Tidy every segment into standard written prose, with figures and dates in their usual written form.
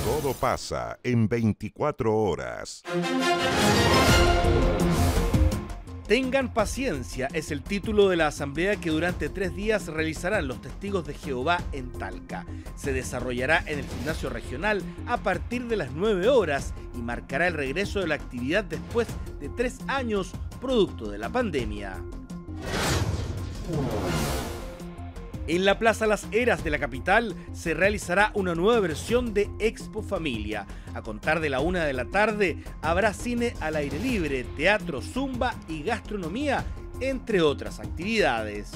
Todo pasa en 24 horas. Tengan paciencia es el título de la asamblea que durante 3 días realizarán los testigos de Jehová en Talca. Se desarrollará en el gimnasio regional a partir de las 9 horas y marcará el regreso de la actividad después de 3 años producto de la pandemia. En la Plaza Las Heras de la capital se realizará una nueva versión de Expo Familia. A contar de la 1 de la tarde habrá cine al aire libre, teatro, zumba y gastronomía, entre otras actividades.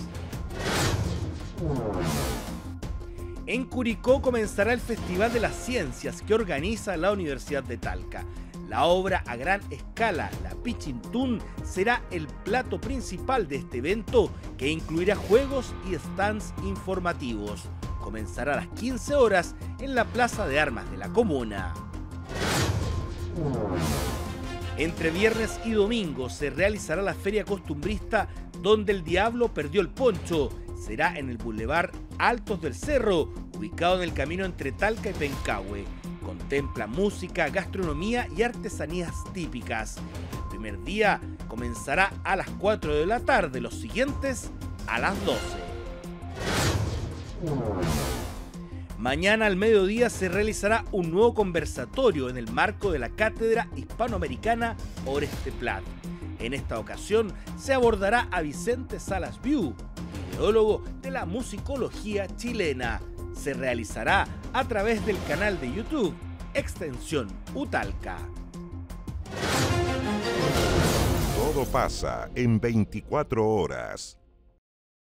En Curicó comenzará el Festival de las Ciencias que organiza la Universidad de Talca. La obra a gran escala, la Pichintún, será el plato principal de este evento que incluirá juegos y stands informativos. Comenzará a las 15 horas en la Plaza de Armas de la comuna. Entre viernes y domingo se realizará la feria costumbrista donde el diablo perdió el poncho. Será en el Boulevard Altos del Cerro, ubicado en el camino entre Talca y Pencahue. Contempla música, gastronomía y artesanías típicas. El primer día comenzará a las 4 de la tarde, los siguientes a las 12. Mañana al mediodía se realizará un nuevo conversatorio en el marco de la Cátedra Hispanoamericana Oreste Plat. En esta ocasión se abordará a Vicente Salas Viu, ideólogo de la musicología chilena. Se realizará a través del canal de YouTube Extensión Utalca. Todo pasa en 24 horas.